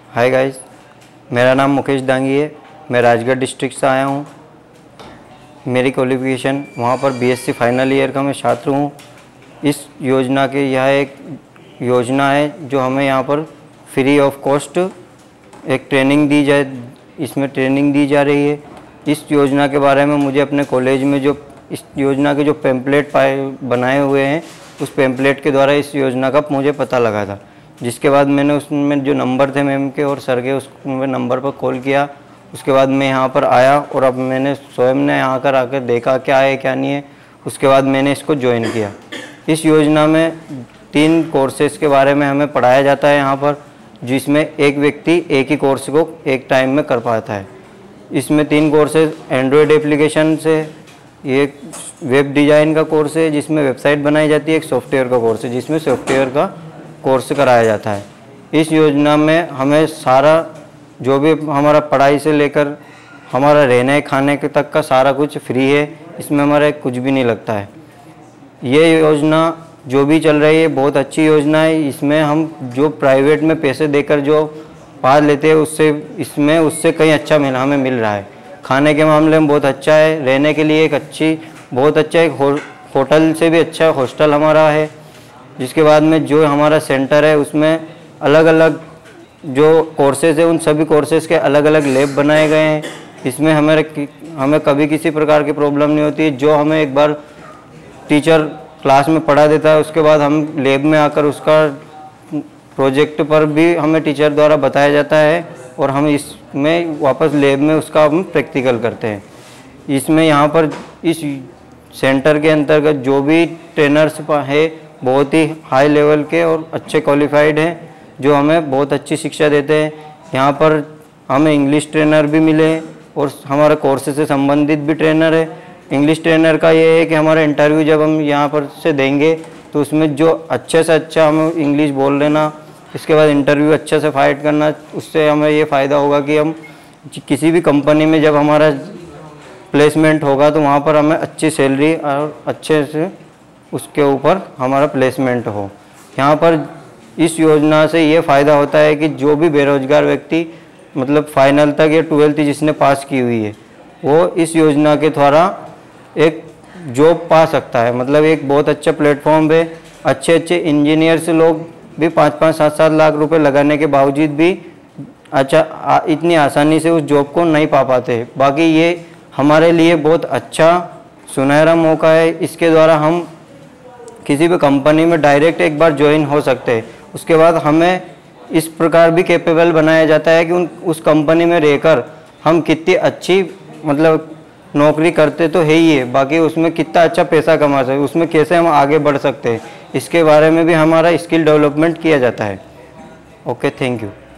Hi guys, मेरा नाम मुकेश दांगी है। मैं राजगढ़ डिस्ट्रिक्ट से आया हूँ। मेरी क्वालिफ़िकेशन वहाँ पर बीएससी फाइनल ईयर का मैं छात्र हूँ। इस योजना के यह एक योजना है जो हमें यहाँ पर फ्री ऑफ कॉस्ट एक ट्रेनिंग दी जाए, इसमें ट्रेनिंग दी जा रही है। इस योजना के बारे में मुझे अपने कॉलेज में जो इस योजना के जो पैम्पलेट बनाए हुए हैं, उस पैम्पलेट के द्वारा इस योजना का मुझे पता लगा था। जिसके बाद मैंने उसमें जो नंबर थे मैम के और सर के, उस नंबर पर कॉल किया। उसके बाद मैं यहाँ पर आया और अब मैंने स्वयं ने यहाँ कर आकर देखा क्या है क्या नहीं है। उसके बाद मैंने इसको ज्वाइन किया। इस योजना में 3 कोर्सेज़ के बारे में हमें पढ़ाया जाता है यहाँ पर, जिसमें एक व्यक्ति एक ही कोर्स को एक टाइम में कर पाता है। इसमें 3 कोर्सेज एंड्रॉयड एप्लीकेशन से, ये वेब डिज़ाइन का कोर्स है जिसमें वेबसाइट बनाई जाती है, एक सॉफ्टवेयर का कोर्स है जिसमें सॉफ्टवेयर का कोर्स कराया जाता है। इस योजना में हमें सारा जो भी हमारा पढ़ाई से लेकर हमारा रहने खाने के तक का सारा कुछ फ्री है। इसमें हमारा कुछ भी नहीं लगता है। ये योजना जो भी चल रही है बहुत अच्छी योजना है। इसमें हम जो प्राइवेट में पैसे देकर जो पढ़ लेते हैं उससे कहीं अच्छा हमें मिल रहा है। खाने के मामले में बहुत अच्छा है। रहने के लिए बहुत अच्छा एक होटल से भी अच्छा हॉस्टल हमारा है। जिसके बाद में जो हमारा सेंटर है उसमें अलग अलग जो कोर्सेज़ है उन सभी कोर्सेज़ के अलग अलग लैब बनाए गए हैं। इसमें हमें कभी किसी प्रकार की प्रॉब्लम नहीं होती है। जो हमें एक बार टीचर क्लास में पढ़ा देता है उसके बाद हम लैब में आकर उसका प्रोजेक्ट पर भी हमें टीचर द्वारा बताया जाता है और हम इसमें वापस लैब में उसका हम प्रैक्टिकल करते हैं। इसमें यहाँ पर इस सेंटर के अंतर्गत जो भी ट्रेनर्स है बहुत ही हाई लेवल के और अच्छे क्वालिफाइड हैं, जो हमें बहुत अच्छी शिक्षा देते हैं। यहाँ पर हमें इंग्लिश ट्रेनर भी मिले और हमारे कोर्स से संबंधित भी ट्रेनर है। इंग्लिश ट्रेनर का ये है कि हमारा इंटरव्यू जब हम यहाँ पर से देंगे तो उसमें जो अच्छे से अच्छा हमें इंग्लिश बोल लेना, इसके बाद इंटरव्यू अच्छे से फाइट करना, उससे हमें ये फ़ायदा होगा कि हम किसी भी कंपनी में जब हमारा प्लेसमेंट होगा तो वहाँ पर हमें अच्छी सैलरी और अच्छे से उसके ऊपर हमारा प्लेसमेंट हो। यहाँ पर इस योजना से ये फ़ायदा होता है कि जो भी बेरोजगार व्यक्ति मतलब फाइनल तक या 12th जिसने पास की हुई है वो इस योजना के द्वारा एक जॉब पा सकता है। मतलब एक बहुत अच्छा प्लेटफॉर्म है। अच्छे अच्छे इंजीनियर्स लोग भी 5-5, 7-7 लाख रुपए लगाने के बावजूद भी इतनी आसानी से उस जॉब को नहीं पा पाते। बाकी ये हमारे लिए बहुत अच्छा सुनहरा मौका है। इसके द्वारा हम किसी भी कंपनी में डायरेक्ट एक बार ज्वाइन हो सकते हैं। उसके बाद हमें इस प्रकार भी कैपेबल बनाया जाता है कि उस कंपनी में रहकर हम कितनी अच्छी मतलब नौकरी करते तो है ही है, बाकी उसमें कितना अच्छा पैसा कमा सकते, उसमें कैसे हम आगे बढ़ सकते हैं, इसके बारे में भी हमारा स्किल डेवलपमेंट किया जाता है। Okay, thank you.